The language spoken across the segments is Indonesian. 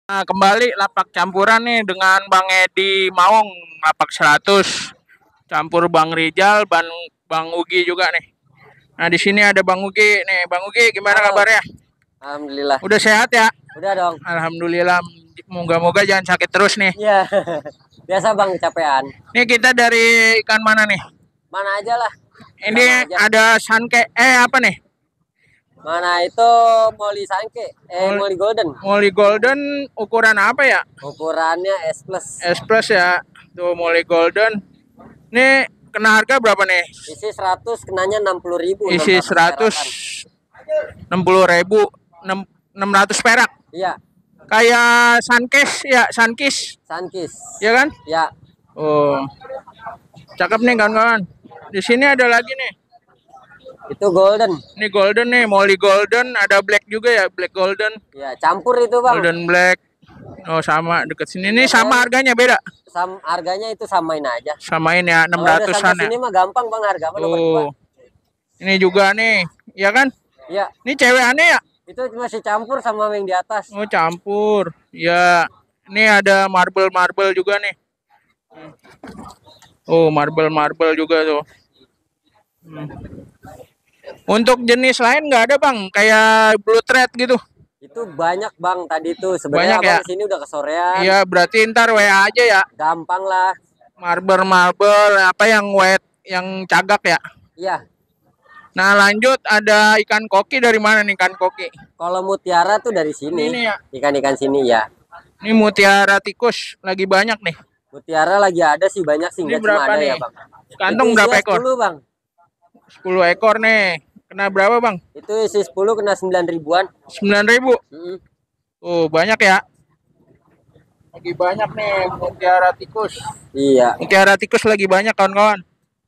Nah, kembali lapak campuran nih dengan Bang Edi Maung lapak 100 campur Bang Rijal, Bang Ugi juga nih. Nah, di sini ada Bang Ugi nih. Bang Ugi, gimana Halo. kabarnya? Alhamdulillah. Udah sehat ya? Udah dong. Alhamdulillah. Moga-moga jangan sakit terus nih. Iya. Biasa Bang kecapean. Nih kita dari ikan mana nih? Mana aja lah. Ini Sama aja. ada sanke apa nih? Mana itu Molly Sanke, Molly Golden. Molly Golden ukuran apa ya? Ukurannya S plus. S plus ya. Tuh Molly Golden. Nih kena harga berapa nih? Isi 100 kenanya 60.000. Isi 100 60.000, 600 perak. Iya. Kayak Sunkis ya, Sunkis. Ya kan? Ya. Oh. Cakep nih kawan-kawan. Di sini ada lagi nih. Itu golden. Ini golden nih, Molly Golden, ada black juga ya, black golden. Ya, campur itu, Bang. Golden black. Oh, sama deket sini. Ini sama harganya beda. Harganya itu samain aja. Samain ya, 600-an ya. Ini mah gampang, Bang, harga mah nomor 2. Ini juga nih, ya kan? Iya. Ini cewek aneh ya? Itu masih campur sama yang di atas. Oh, campur. Ya. Ini ada marble juga nih. Oh, marble juga tuh. Untuk jenis lain nggak ada Bang, kayak blue thread gitu? Itu banyak Bang tadi tuh. Sebenarnya Abang ya? Sini udah kesorean. Iya, berarti ntar WA aja ya. Gampang lah. Marble apa yang white, yang cagak ya? Iya. Nah, lanjut ada ikan koki dari mana nih ikan koki? Kalau mutiara tuh dari sini. Ini ya. Ikan-ikan sini ya. Ini mutiara tikus lagi banyak nih. Mutiara lagi ada sih banyak sih. Ini berapa ada nih? Ya, Bang. Kantong berapa ekor? 10 Bang. 10 ekor nih. Kena berapa Bang? Itu isi 10 kena 9.000-an. 9.000? Oh, banyak ya. Lagi banyak nih mutiara tikus. Iya. Mutiara tikus lagi banyak kawan-kawan.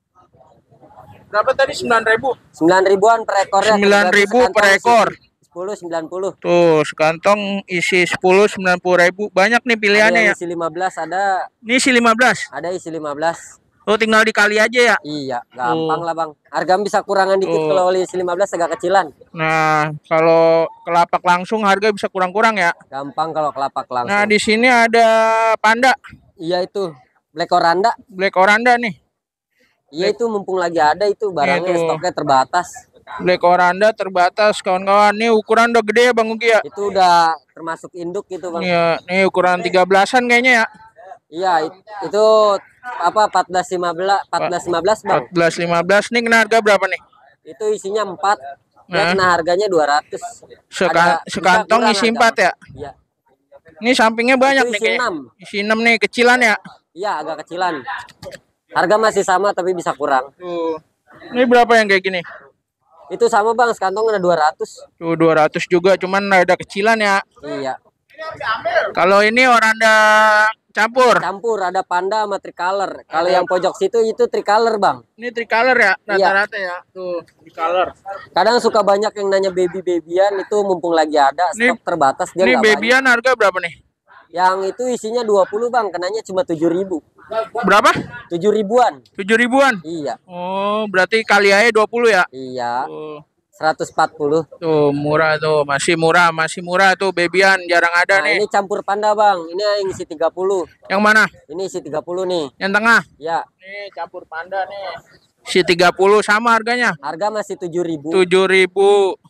Berapa tadi? 9.000? 9.000-an per ekornya. 9.000 per ekor. 10 90. Tuh, sekantong isi 10 90.000. Banyak nih pilihannya ya. Isi 15 ada. Ini isi 15? Ada isi 15. Oh, tinggal dikali aja ya? Iya, gampang lah Bang. Harga bisa kurangan dikit kalau isi 15 agak kecilan. Nah, kalau kelapak langsung harga bisa kurang-kurang ya? Gampang kalau kelapak langsung. Nah, di sini ada panda. Iya itu, Black Oranda. Black Oranda nih. Iya itu mumpung lagi ada itu barangnya stoknya terbatas. Black Oranda terbatas kawan-kawan. Nih ukuran udah gede ya Bang Ugi ya? Itu udah termasuk induk gitu Bang. Iya, nih ukuran 13-an kayaknya ya. Iya, itu apa 14-15 Bang. 14-15 nih kena harga berapa nih? Itu isinya 4. Ya kena harganya 200. Sekantong isi 4 ya? Iya. Ini sampingnya banyak nih kayaknya. Isi 6 nih, kecilan ya? Iya, agak kecilan. Harga masih sama tapi bisa kurang. Ini berapa yang kayak gini? Itu sama Bang, sekantong ada 200. Tuh 200 juga, cuman ada kecilan ya. Iya. Kalau ini Oranda campur ada panda sama tricolor. Kalau yang pojok situ itu tricolor Bang. Ini tricolor ya rata-rata ya. Tuh tricolor. Kadang suka banyak yang nanya babyan itu mumpung lagi ada stok terbatas dia. Ini babyan harga berapa nih? Yang itu isinya 20 Bang, kenanya cuma 7.000. Berapa? 7.000-an. 7.000-an? Iya. Oh, berarti kali aja 20 ya? Iya. 140. Tuh murah tuh, masih murah tuh babyan, jarang ada nih. Ini campur panda Bang, ini yang isi 30. Yang mana? Ini isi 30 nih. Yang tengah? Ya. Nih campur panda nih. Isi 30 sama harganya? Harga masih 7.000. 7.000.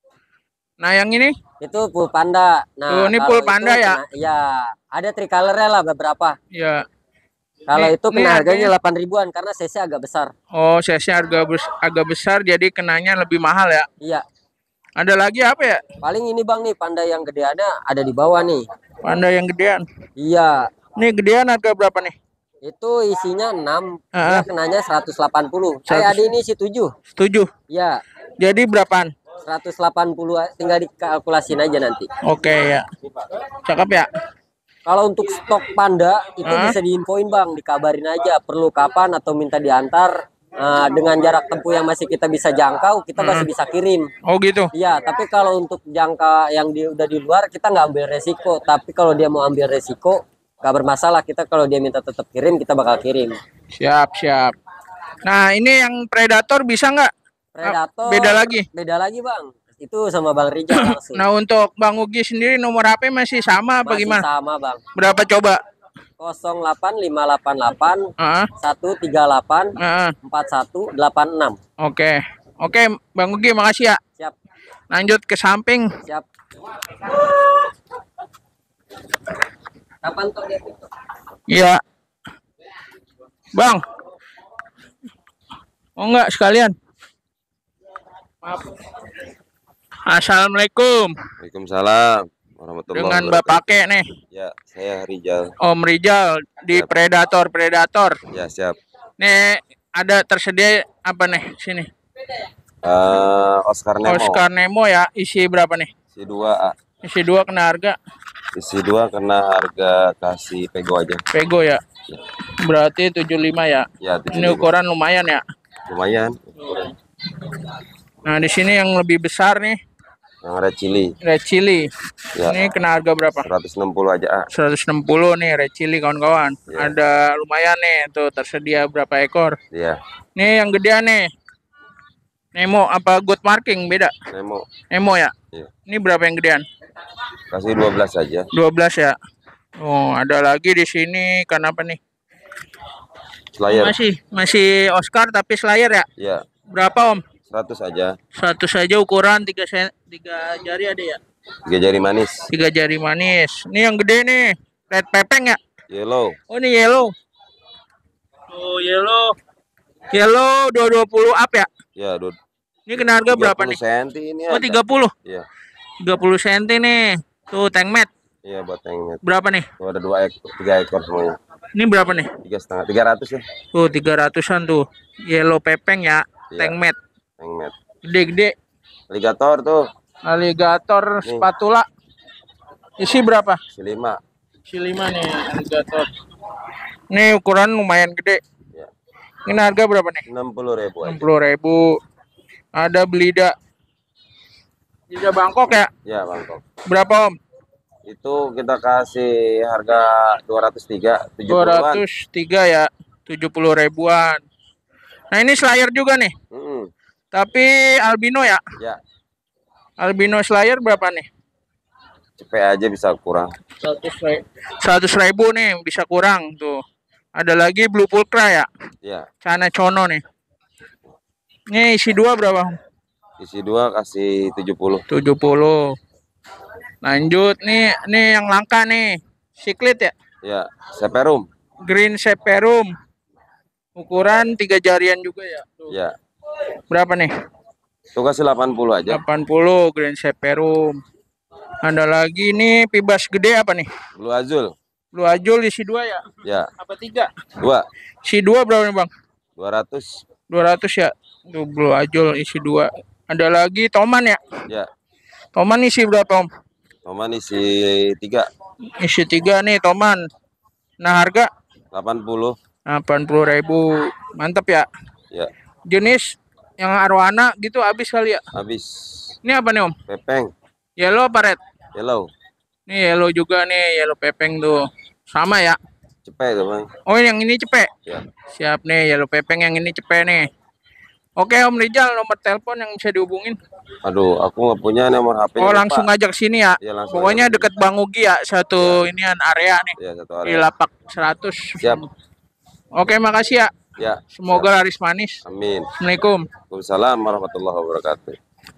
Nah yang ini? Itu full panda. Nah, ini full panda ya? Iya, ada tricolornya lah beberapa. Iya. Kalau itu kena harganya 8.000-an karena size-nya agak besar. Oh, size-nya agak besar jadi kenanya lebih mahal ya? Iya. Ada lagi apa ya? Paling ini Bang nih, panda yang gedeannya ada di bawah nih. Panda yang gedean? Iya. Nih gedean harga berapa nih? Itu isinya 6, dia kenanya 180. Saya ada ini isi 7. 7? Iya. Jadi berapaan? 180, tinggal dikalkulasin aja nanti. Oke ya. Cakep ya. Kalau untuk stok panda itu bisa diinfoin Bang, dikabarin aja perlu kapan atau minta diantar. Dengan jarak tempuh yang masih kita bisa jangkau, kita masih bisa kirim. Oh gitu? Iya, tapi kalau untuk jangka yang udah di luar, kita nggak ambil resiko. Tapi kalau dia mau ambil resiko, nggak bermasalah. Kita kalau dia minta tetap kirim, kita bakal kirim. Siap. Nah ini yang predator bisa nggak? Predator beda lagi Bang. Itu sama Bang Rijal langsung. Nah, untuk Bang Ugi sendiri nomor HP masih sama apa Masih gimana? sama Bang. Berapa coba? 08588 Heeh. 138 Heeh. 4186. Oke. Oke, Bang Ugi makasih ya. Siap. Lanjut ke samping. Siap. Kapan tuh dia tutup? Iya. Bang. Oh enggak sekalian. Maaf. Assalamualaikum. Waalaikumsalam warahmatullahi Dengan wabarakatuh. Bapak Ke nih. Ya, saya Rijal. Om Rijal di Siap. Predator. Ya, siap. Nih ada tersedia apa nih sini? Oscar Nemo. Oscar Nemo ya, isi berapa nih? Isi 2A. Isi 2 kena harga Isi 2 kena harga kasih pego aja. Pego ya. Berarti 75 ya. Ya, Ini 75. ukuran lumayan ya. Lumayan. Nah, di sini yang lebih besar nih, Yang red chili. red chili. Ya. Ini kena harga berapa? 160 aja. 160 nih red chili kawan-kawan. Ya. Ada lumayan nih, tuh tersedia berapa ekor. Iya. Nih yang gedean nih. Nemo apa good marking beda? Nemo. Nemo ya. Iya. Ini berapa yang gedean? Kasih 12 aja. 12 ya. Oh, ada lagi di sini kan apa nih? Slayer. Masih Oscar tapi Slayer ya. Ya, Berapa Om? 100 aja. 100 saja ukuran 3 jari ada ya. 3 jari manis. 3 jari manis. Ini yang gede nih. Red pepeng ya. Yellow. Oh, ini yellow. Oh, yellow. Yellow 220 up ya. Ya, Ini kena harga berapa nih? 30 cm ini Oh, ada. 30. Iya. 30 cm nih. Tuh tank mat. Iya, buat yang Berapa nih? tuh ada 2 ekor, 3 ekor semuanya. Ini berapa nih? 3,5, 300 ya. Tuh 300-an tuh. Yellow pepeng ya. Iya. Tank mat. Hangmat. Gede-gede. Alligator tuh. Alligator Nih. spatula. Isi berapa? Isi 5. Isi 5 nih alligator. Ini ukuran lumayan gede. Ya. Ini harga berapa nih? 60.000 aja. 60.000. Ada belida. Belida Bangkok ya? Ya, Bangkok. Berapa Om? Itu kita kasih harga 203, 70-an. 203 ya. 70 ribuan. Nah, ini Slayer juga nih. Tapi albino ya? Ya, Albino Slayer berapa nih? cepet aja bisa kurang. 100 ribu nih bisa kurang tuh. Ada lagi Blue Pulcra ya? Ya, Cana Cono nih. Ini isi 2 berapa? isi 2 kasih 70. 70. Lanjut nih yang langka nih. Siklit ya? Ya, Seperum. Green Seperum. Ukuran 3 jarian juga ya? Tuh. Ya, Berapa nih? itu kasih 80 aja. 80 Green Seperum. Ada lagi nih pibas gede apa nih? Blue Azul. Blue Azul isi 2 ya? Ya, Apa 3? 2. Isi 2 berapa nih Bang? 200. 200 ya? Tuh Blue Azul isi 2. Ada lagi Toman ya? Ya, Toman isi berapa Om? Toman isi 3. Isi 3 nih Toman. Nah harga 80. 80.000. Mantap ya. Ya, Jenis yang arwana gitu habis kali ya. habis. Ini apa nih Om? Pepeng. Yellow apa red? Yellow. Nih yellow juga nih, yellow pepeng tuh. Sama ya. Cepet tuh, Bang. Oh yang ini cepet. Ya. Siap nih yellow pepeng yang ini cepet nih. Oke Om Rijal, nomor telepon yang bisa dihubungin. Aduh, aku nggak punya nomor HP. Oh langsung aja ke sini ya. Ya, langsung Pokoknya aja. deket Bang Ugi ya, satu inian area nih. Ya, satu Di area. lapak 100. Siap. Oke, makasih ya. Ya. Semoga laris manis. Amin. Assalamualaikum. Waalaikumsalam warahmatullahi wabarakatuh.